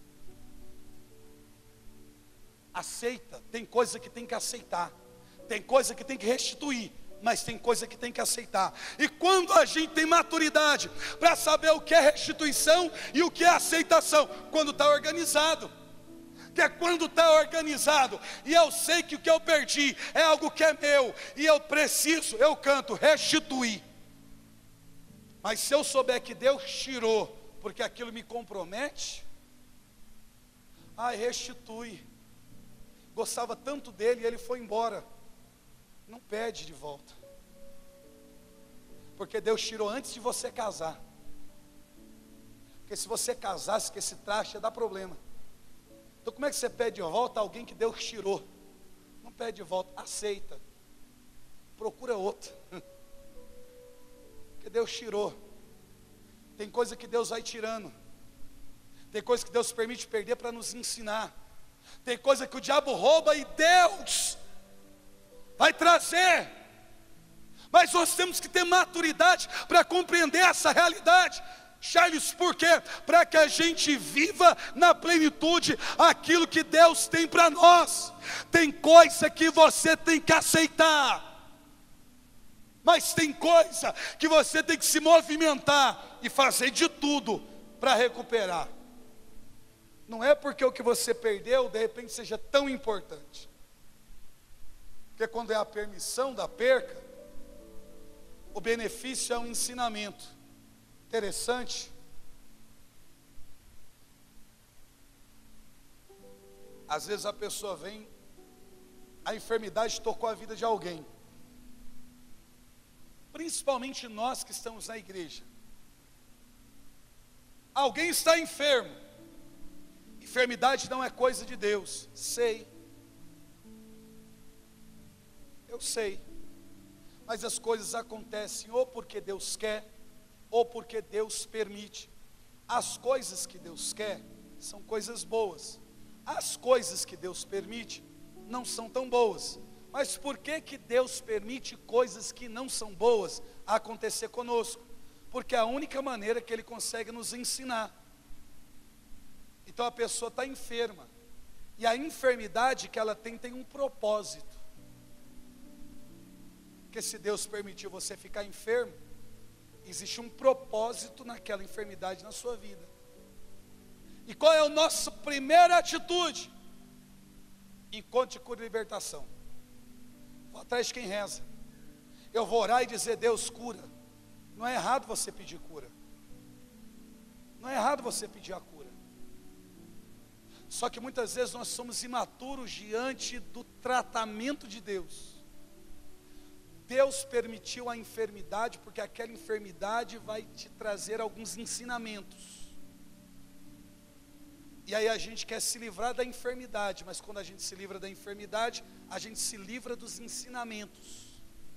Aceita. Tem coisa que tem que aceitar, tem coisa que tem que restituir, mas tem coisa que tem que aceitar. E quando a gente tem maturidade para saber o que é restituição e o que é aceitação, quando está organizado. Que é quando está organizado e eu sei que o que eu perdi é algo que é meu e eu canto restituir. Mas se eu souber que Deus tirou porque aquilo me compromete, restitui. Gostava tanto dele e ele foi embora. Não pede de volta, porque Deus tirou antes de você casar. Porque se você casasse com esse traste, ia dar problema. Então como é que você pede de volta alguém que Deus tirou? Não pede de volta, aceita. Procura outro. Porque Deus tirou. Tem coisa que Deus vai tirando. Tem coisa que Deus permite perder para nos ensinar. Tem coisa que o diabo rouba e Deus vai trazer. Mas nós temos que ter maturidade para compreender essa realidade. Charles, por quê? Para que a gente viva na plenitude aquilo que Deus tem para nós. Tem coisa que você tem que aceitar, mas tem coisa que você tem que se movimentar e fazer de tudo para recuperar. Não é porque o que você perdeu de repente seja tão importante, porque quando é a permissão da perca, o benefício é um ensinamento. Interessante. Às vezes a pessoa vem, a enfermidade tocou a vida de alguém, principalmente nós que estamos na igreja. Alguém está enfermo. Enfermidade não é coisa de Deus. Sei. Eu sei. Mas as coisas acontecem ou porque Deus quer, ou porque Deus permite. As coisas que Deus quer são coisas boas. as coisas que Deus permite não são tão boas. Mas por que Deus permite coisas que não são boas acontecer conosco? Porque é a única maneira que Ele consegue nos ensinar. Então a pessoa está enferma, e a enfermidade que ela tem um propósito. Porque se Deus permitiu você ficar enfermo, existe um propósito naquela enfermidade na sua vida. E qual é a nossa primeira atitude? Encontre cura e libertação. Vou atrás de quem reza. Eu vou orar e dizer: Deus, cura. Não é errado você pedir cura. Não é errado você pedir a cura. Só que muitas vezes nós somos imaturos diante do tratamento de Deus. Deus permitiu a enfermidade porque aquela enfermidade vai te trazer alguns ensinamentos. E aí a gente quer se livrar da enfermidade, mas quando a gente se livra da enfermidade, a gente se livra dos ensinamentos.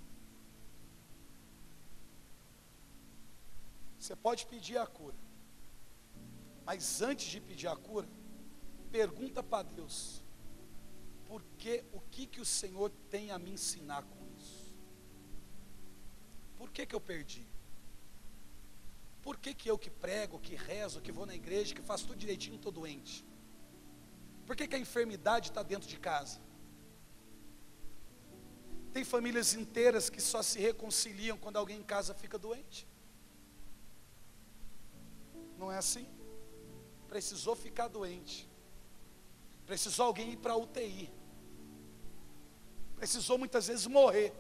Você pode pedir a cura, mas antes de pedir a cura, pergunta para Deus: o que o Senhor tem a me ensinar com isso? Por que eu perdi? Por que eu que prego, que rezo, que vou na igreja, que faço tudo direitinho, estou doente? Por que a enfermidade está dentro de casa? Tem famílias inteiras que só se reconciliam quando alguém em casa fica doente. Não é assim? Precisou ficar doente. Precisou alguém ir para a UTI. Precisou muitas vezes morrer.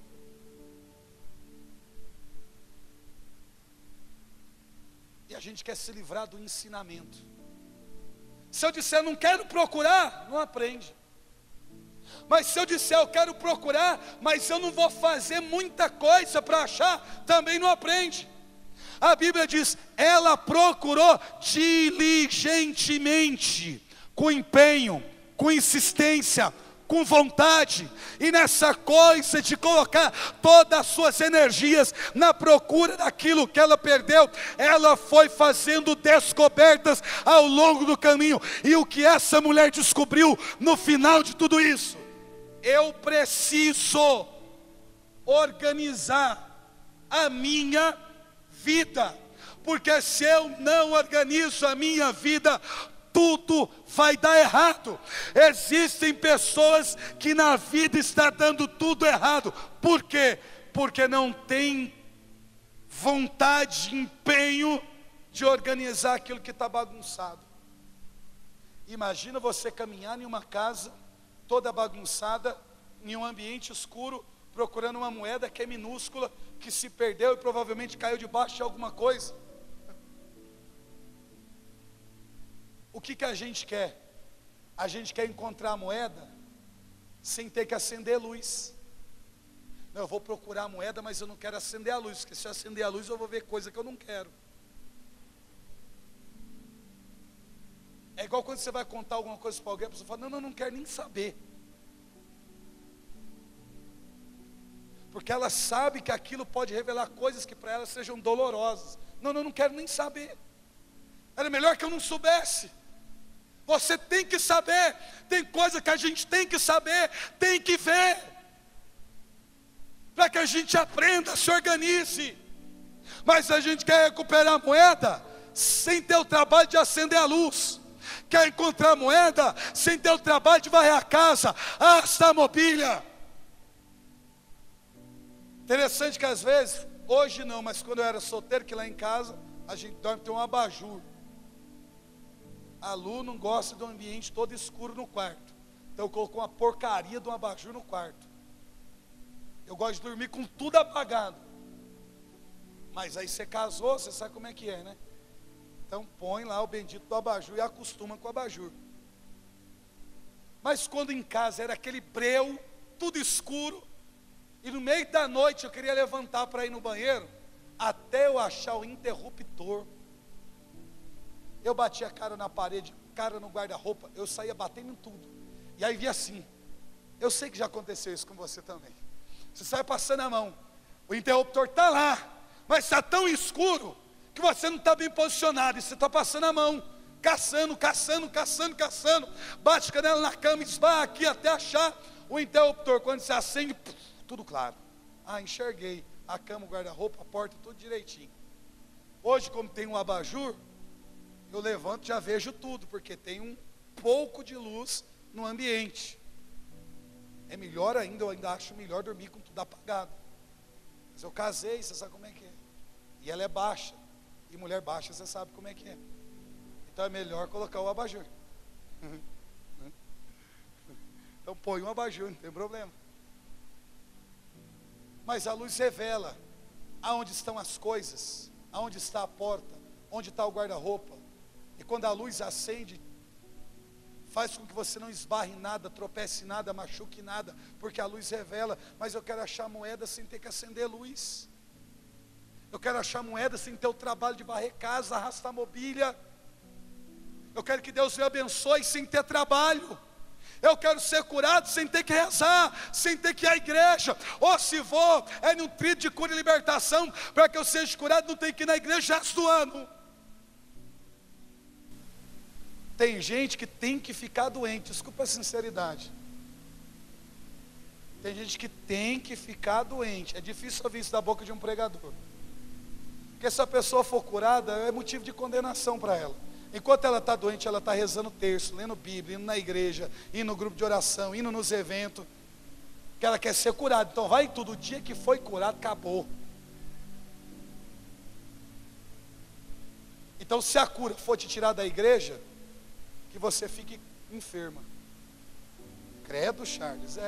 E a gente quer se livrar do ensinamento. Se eu disser não quero procurar, não aprende. Mas se eu disser eu quero procurar, mas eu não vou fazer muita coisa para achar, também não aprende. A Bíblia diz: ela procurou diligentemente, com empenho, com insistência, com vontade, e nessa coisa de colocar todas as suas energias na procura daquilo que ela perdeu, ela foi fazendo descobertas ao longo do caminho. E o que essa mulher descobriu no final de tudo isso? Eu preciso organizar a minha vida, porque se eu não organizo a minha vida, tudo vai dar errado. Existem pessoas que na vida está dando tudo errado. Por quê? Porque não tem vontade, empenho de organizar aquilo que está bagunçado. Imagina você caminhar em uma casa toda bagunçada, em um ambiente escuro, procurando uma moeda que é minúscula, que se perdeu e provavelmente caiu debaixo de alguma coisa. O que a gente quer? A gente quer encontrar a moeda sem ter que acender a luz. Não, eu vou procurar a moeda, mas eu não quero acender a luz, porque se eu acender a luz eu vou ver coisa que eu não quero. É igual quando você vai contar alguma coisa para alguém, a pessoa fala: não quero nem saber. Porque ela sabe que aquilo pode revelar coisas que para ela sejam dolorosas. Não quero nem saber. Era melhor que eu não soubesse. Você tem que saber. Tem coisa que a gente tem que saber, tem que ver, para que a gente aprenda, se organize. Mas a gente quer recuperar a moeda sem ter o trabalho de acender a luz. Quer encontrar a moeda sem ter o trabalho de varrer a casa, arrastar a mobília. Interessante que às vezes, hoje não, mas quando eu era solteiro, que lá em casa a gente dorme, tem um abajur. A Lu não gosta do ambiente todo escuro no quarto, então eu coloco uma porcaria de um abajur no quarto. Eu gosto de dormir com tudo apagado. Mas aí você casou, você sabe como é que é, né? Então põe lá o bendito do abajur e acostuma com o abajur. Mas quando em casa era aquele breu, tudo escuro, e no meio da noite eu queria levantar para ir no banheiro, até eu achar o interruptor, eu batia a cara na parede, cara no guarda-roupa, eu saía batendo em tudo. E aí via assim, eu sei que já aconteceu isso com você também. Você sai passando a mão, o interruptor está lá, mas está tão escuro que você não está bem posicionado, e você está passando a mão. caçando, bate canela na cama, esbarra aqui até achar o interruptor. Quando se acende, tudo claro. Ah, enxerguei, a cama, o guarda-roupa, a porta, tudo direitinho. Hoje, como tem um abajur, eu levanto e já vejo tudo, porque tem um pouco de luz no ambiente. É melhor ainda, eu ainda acho melhor dormir com tudo apagado. Mas eu casei, você sabe como é que é. E ela é baixa, e mulher baixa você sabe como é que é. Então é melhor colocar o abajur. Então põe um abajur, não tem problema. Mas a luz revela aonde estão as coisas, aonde está a porta, onde está o guarda-roupa. E quando a luz acende, faz com que você não esbarre em nada, tropece em nada, machuque em nada, porque a luz revela. Mas eu quero achar moeda sem ter que acender luz. Eu quero achar moeda sem ter o trabalho de varrer casa, arrastar mobília. Eu quero que Deus me abençoe sem ter trabalho. Eu quero ser curado sem ter que rezar, sem ter que ir à igreja. Ou se vou, é num tríduo de cura e libertação, para que eu seja curado, não tenho que ir na igreja o resto do ano. Tem gente que tem que ficar doente, desculpa a sinceridade. Tem gente que tem que ficar doente. É difícil ouvir isso da boca de um pregador. Porque se a pessoa for curada, é motivo de condenação para ela. Enquanto ela está doente, ela está rezando terço, lendo Bíblia, indo na igreja, indo no grupo de oração, indo nos eventos, que ela quer ser curada. Então vai tudo, o dia que foi curado, acabou. Então se a cura for te tirar da igreja, que você fique enferma. Credo, Charles,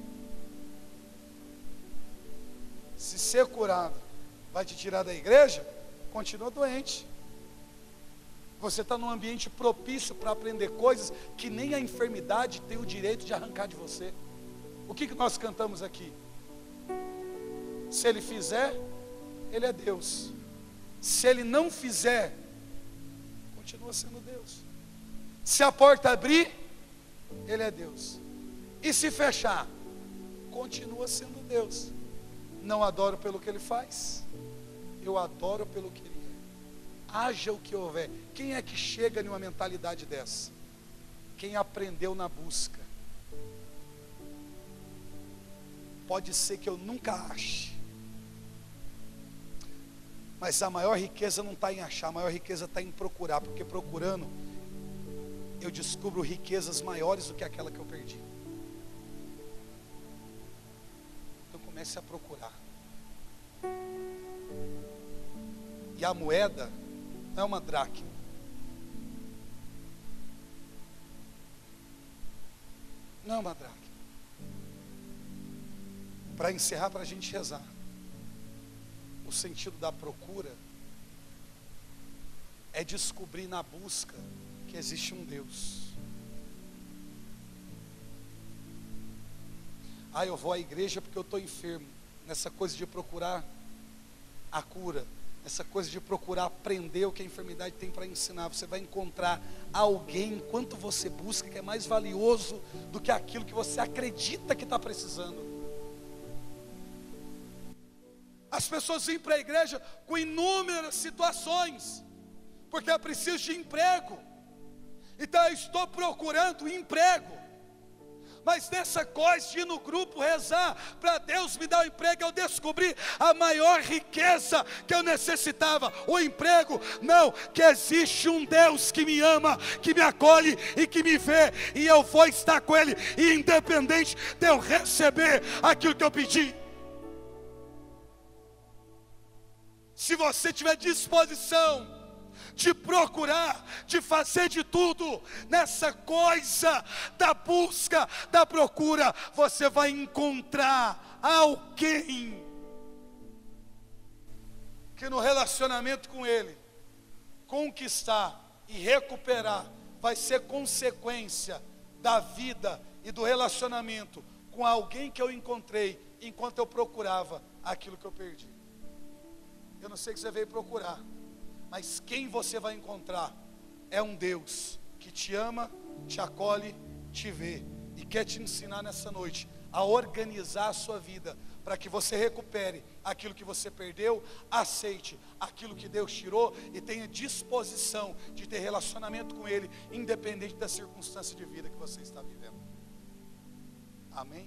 se ser curado vai te tirar da igreja, continua doente. Você está num ambiente propício para aprender coisas que nem a enfermidade tem o direito de arrancar de você. O que nós cantamos aqui? Se Ele fizer, Ele é Deus. Se Ele não fizer, continua sendo Deus. Se a porta abrir, Ele é Deus. E se fechar, continua sendo Deus. Não adoro pelo que Ele faz, eu adoro pelo que Ele é. Haja o que houver. Quem é que chega numa mentalidade dessa? Quem aprendeu na busca. Pode ser que eu nunca ache, mas a maior riqueza não está em achar, a maior riqueza está em procurar, porque procurando eu descubro riquezas maiores do que aquela que eu perdi. Então comece a procurar. E a moeda não é uma dracma. Não é uma dracma. Para encerrar, para a gente rezar, o sentido da procura é descobrir na busca que existe um Deus. Ah, eu vou à igreja porque eu estou enfermo. Nessa coisa de procurar a cura, essa coisa de procurar aprender o que a enfermidade tem para ensinar, você vai encontrar alguém, enquanto você busca, que é mais valioso do que aquilo que você acredita que está precisando. As pessoas vêm para a igreja com inúmeras situações, porque é preciso de emprego. Então eu estou procurando emprego. Mas nessa coisa de ir no grupo rezar para Deus me dar um emprego, eu descobri a maior riqueza que eu necessitava. O emprego, não, que existe um Deus que me ama, que me acolhe e que me vê, e eu vou estar com Ele, independente de eu receber aquilo que eu pedi. Se você tiver disposição de procurar, de fazer de tudo, nessa coisa da busca, da procura, você vai encontrar alguém que no relacionamento com Ele, conquistar e recuperar, vai ser consequência da vida e do relacionamento com alguém que eu encontrei, enquanto eu procurava aquilo que eu perdi. Eu não sei o que você veio procurar, mas quem você vai encontrar é um Deus que te ama, te acolhe, te vê e quer te ensinar nessa noite a organizar a sua vida, para que você recupere aquilo que você perdeu, aceite aquilo que Deus tirou e tenha disposição de ter relacionamento com Ele, independente da circunstância de vida que você está vivendo. Amém?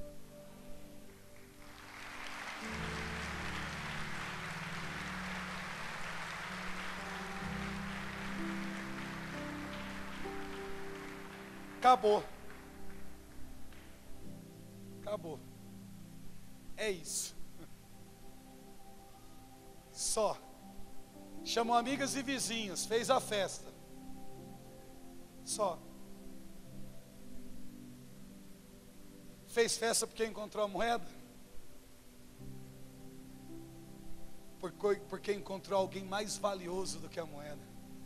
Acabou. Acabou. É isso. Só. Chamou amigas e vizinhos, fez a festa. Só. Fez festa porque encontrou a moeda? Porque encontrou alguém mais valioso do que a moeda.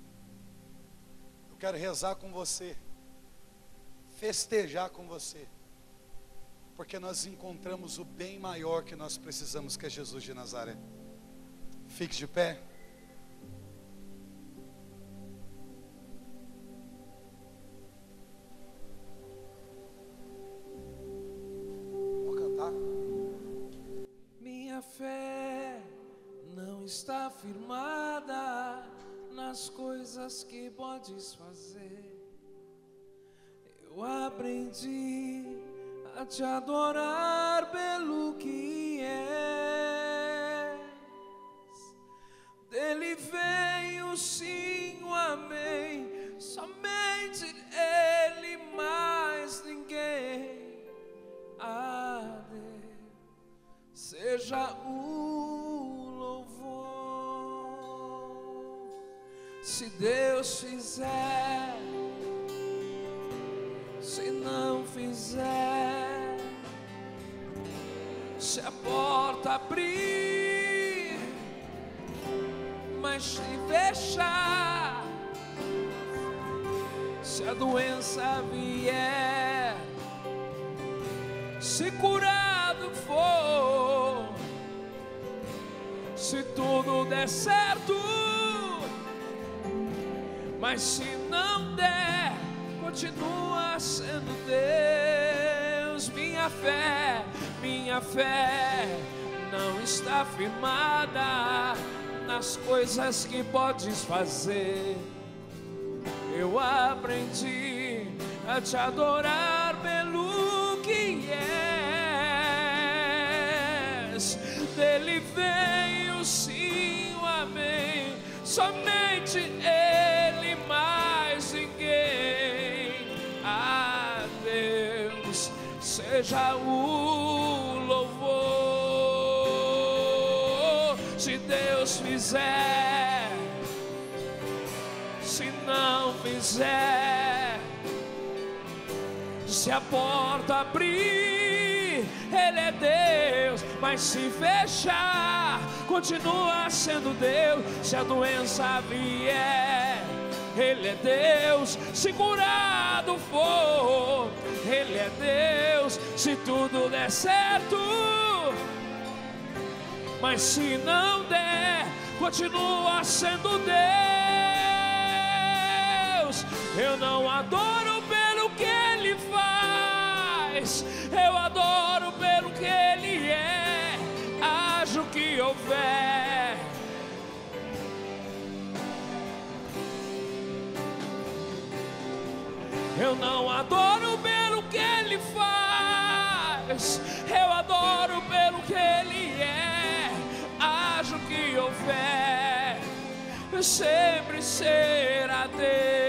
Eu quero rezar com você, festejar com você, porque nós encontramos o bem maior que nós precisamos, que é Jesus de Nazaré. Fique de pé. Vou cantar. Minha fé não está firmada nas coisas que podes fazer. Eu aprendi a te adorar pelo que és. Dele veio sim o amém, somente Ele, mais ninguém. A Deus seja o louvor. Se Deus fizer, se não fizer, se a porta abrir, mas se fechar, se a doença vier, se curado for, se tudo der certo, mas se não der, continua sendo Deus. Minha fé não está firmada nas coisas que podes fazer. Eu aprendi a te adorar pelo que és. Dele veio sim o amém, somente Ele, mais ninguém. A Deus seja o louvor. Se Deus fizer, se não fizer, se a porta abrir, Ele é Deus, mas se fechar, continua sendo Deus. Se a doença vier, Ele é Deus. Se curado for, Ele é Deus. Se tudo der certo, mas se não der, continua sendo Deus. Eu não adoro pelo que Ele faz, eu adoro pelo que Ele é. Haja o que houver, eu não adoro pelo que Ele faz, eu adoro pelo que Ele é. Haja o que houver, sempre será Deus.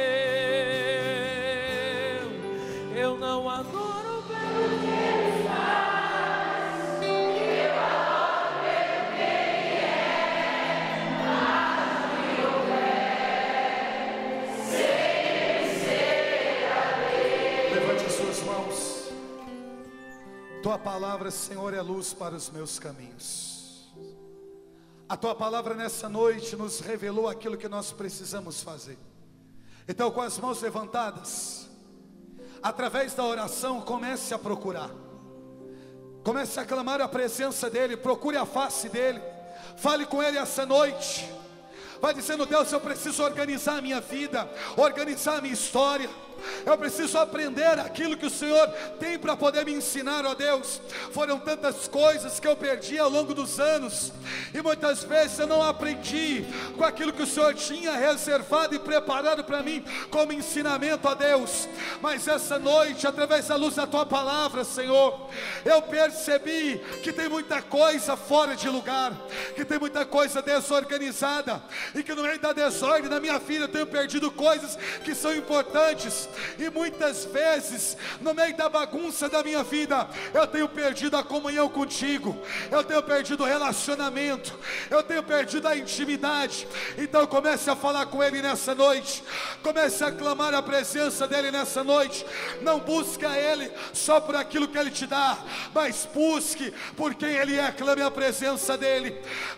Eu não adoro pelo que Ele faz, eu adoro pelo que Ele é. Haja o que houver, sempre será Deus. Levante as suas mãos. Tua palavra, Senhor, é luz para os meus caminhos. A Tua palavra nessa noite nos revelou aquilo que nós precisamos fazer. Então, com as mãos levantadas, através da oração, comece a procurar. Comece a clamar a presença dEle, procure a face dEle. Fale com Ele essa noite. Vai dizendo: Deus, eu preciso organizar a minha vida, organizar a minha história. Eu preciso aprender aquilo que o Senhor tem para poder me ensinar, ó Deus. Foram tantas coisas que eu perdi ao longo dos anos, e muitas vezes eu não aprendi com aquilo que o Senhor tinha reservado e preparado para mim como ensinamento, ó Deus. Mas essa noite, através da luz da Tua palavra, Senhor, eu percebi que tem muita coisa fora de lugar, que tem muita coisa desorganizada, e que no meio da desordem da minha vida eu tenho perdido coisas que são importantes. E muitas vezes, no meio da bagunça da minha vida, eu tenho perdido a comunhão contigo, eu tenho perdido o relacionamento, eu tenho perdido a intimidade. Então comece a falar com Ele nessa noite, comece a clamar a presença dEle nessa noite. Não busque a Ele só por aquilo que Ele te dá, mas busque por quem Ele é. Clame a presença dEle.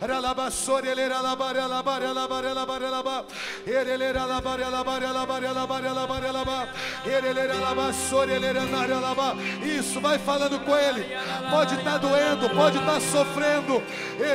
Isso, vai falando com Ele. Pode estar doendo, pode estar sofrendo.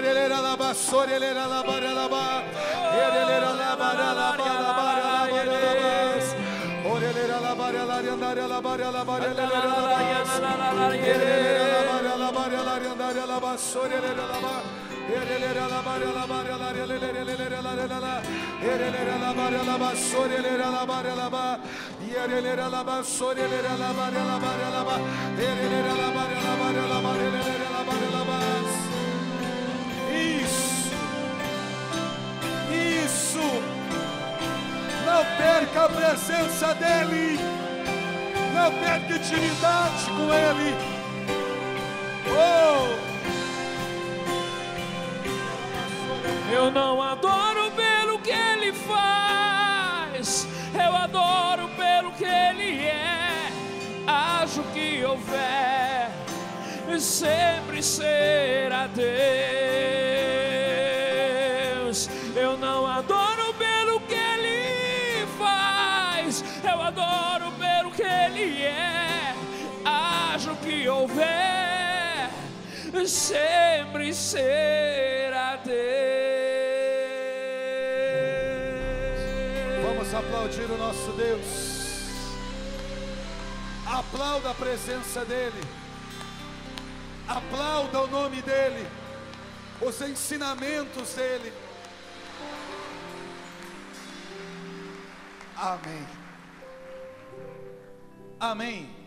Isso. Não perca a presença dEle, não perca intimidade com Ele. Eu não adoro pelo que Ele faz, eu adoro pelo que Ele é. Acho que houver, sempre será Deus. Eu não adoro pelo que Ele faz, eu adoro pelo que Ele é. Acho que houver, sempre será Deus. Vamos aplaudir o nosso Deus. Aplauda a presença dEle, aplauda o nome dEle, os ensinamentos dEle. Amém. Amém.